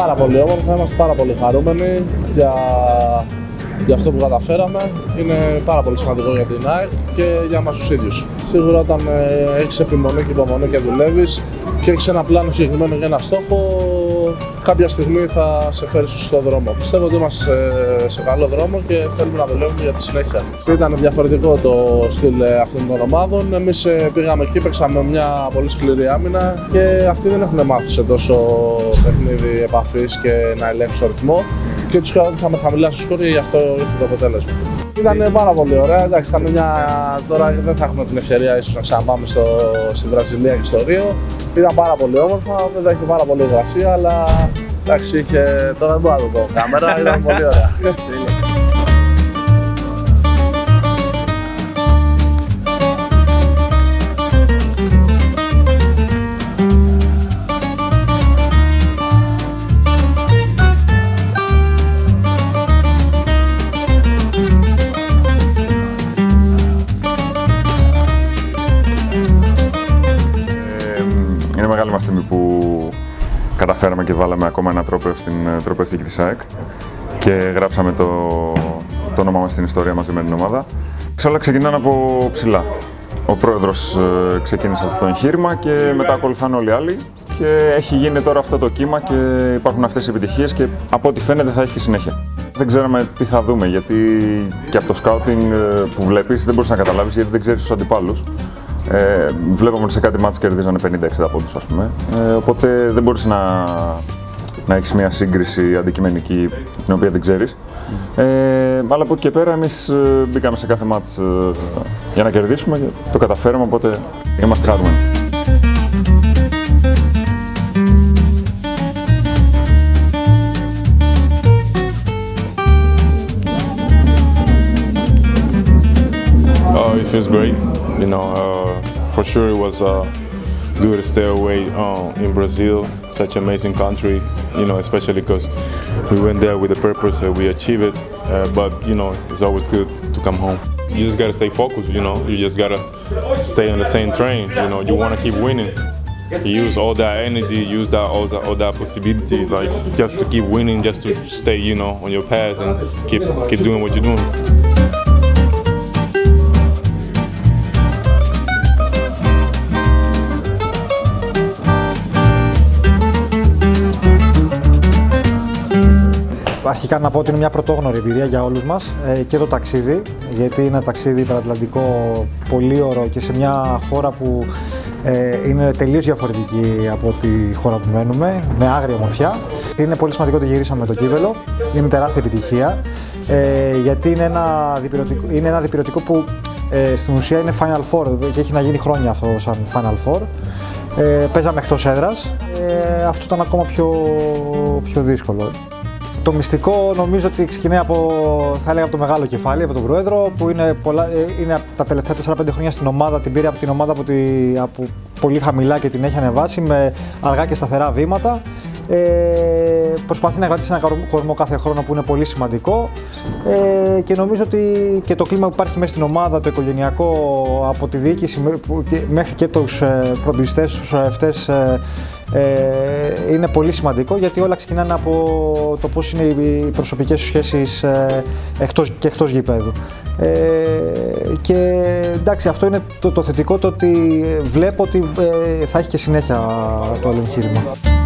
πάρα πολύ όμορφα, είμαστε πάρα πολύ χαρούμενοι για αυτό που καταφέραμε. Είναι πάρα πολύ σημαντικό για την ΑΕΚ και για εμάς τους ίδιους. Σίγουρα όταν έχεις επιμονή και υπομονή και δουλεύεις και έχεις ένα πλάνο συγκεκριμένο και ένα στόχο, κάποια στιγμή θα σε φέρει στο σωστό δρόμο. Πιστεύω ότι είμαστε σε καλό δρόμο και θέλουμε να δουλεύουμε για τη συνέχεια. Ήταν διαφορετικό το στυλ αυτών των ομάδων. Εμείς πήγαμε εκεί, παίξαμε μια πολύ σκληρή άμυνα και αυτοί δεν έχουν μάθει σε τόσο παιχνίδι επαφής και να ελέγξουν το ρυθμό. Και τους κρατήσαμε χαμηλά στο σκορ και γι' αυτό ήρθε το αποτέλεσμα. Ήταν πάρα πολύ ωραία. Εντάξει, τώρα δεν θα έχουμε την ευκαιρία ίσως να ξαναπάμε στη Βραζιλία και στο Ρίο. Ήταν πάρα πολύ όμορφα, βέβαια είχε πάρα πολύ υγρασία, αλλά εντάξει, τώρα δεν μπορώ να το πω κάμερα, ήταν πολύ ωραία. Είναι μεγάλη μας τιμή που καταφέραμε και βάλαμε ακόμα ένα τρόπαιο στην τροπαιοθήκη της ΑΕΚ και γράψαμε το όνομά μας στην ιστορία μαζί με την ομάδα. Όλα ξεκινάνε από ψηλά. Ο πρόεδρος ξεκίνησε αυτό το εγχείρημα και μετά ακολουθάνε όλοι οι άλλοι και έχει γίνει τώρα αυτό το κύμα και υπάρχουν αυτές οι επιτυχίες και από ό,τι φαίνεται θα έχει και συνέχεια. Δεν ξέραμε τι θα δούμε, γιατί και από το σκάουτινγκ που βλέπεις δεν μπορείς να καταλάβεις, γιατί δεν ξέρεις τους αντιπάλους. Βλέπαμε ότι σε κάτι μάτς κερδίζανε 50-60 πόντους, ας πούμε. Οπότε δεν μπορείς να έχεις μια σύγκριση αντικειμενική την οποία δεν ξέρεις. Αλλά από εκεί και πέρα εμείς μπήκαμε σε κάθε μάτς για να κερδίσουμε και το καταφέραμε, οπότε είμαστε χαρούμενοι. It feels great, you know. For sure, it was good to stay away in Brazil, such an amazing country, you know, especially because we went there with a purpose, we achieved it. But you know, it's always good to come home. You just gotta stay focused, you know. You just gotta stay on the same train. You know, you wanna keep winning. You use all that energy, use all that possibility, like just to keep winning, just to stay, you know, on your path and keep doing what you're doing. Αρχικά να πω ότι είναι μια πρωτόγνωρη εμπειρία για όλους μας και το ταξίδι, γιατί είναι ένα ταξίδι υπερατλαντικό πολύ ωραίο και σε μια χώρα που είναι τελείως διαφορετική από τη χώρα που μένουμε, με άγρια ομορφιά. Είναι πολύ σημαντικό ότι γυρίσαμε το κύπελλο, είναι τεράστια επιτυχία, γιατί είναι ένα διπυρωτικό που στην ουσία είναι Final Four και έχει να γίνει χρόνια αυτό σαν Final Four. Παίζαμε εκτός έδρας, αυτό ήταν ακόμα πιο δύσκολο. Το μυστικό νομίζω ότι ξεκινάει από το μεγάλο κεφάλι, από τον Πρόεδρο, που είναι τα τελευταία 4-5 χρόνια στην ομάδα, την πήρε από την ομάδα από πολύ χαμηλά και την έχει ανεβάσει με αργά και σταθερά βήματα. Προσπαθεί να κρατήσει ένα κορμό κάθε χρόνο που είναι πολύ σημαντικό και νομίζω ότι και το κλίμα που υπάρχει μέσα στην ομάδα, το οικογενειακό, από τη διοίκηση μέχρι και τους φροντιστές, τους αυτές, είναι πολύ σημαντικό, γιατί όλα ξεκινάνε από το πώς είναι οι προσωπικές σου σχέσεις εκτός γηπέδου. Και εντάξει, αυτό είναι το θετικό, το ότι βλέπω ότι θα έχει και συνέχεια το όλο εγχείρημα.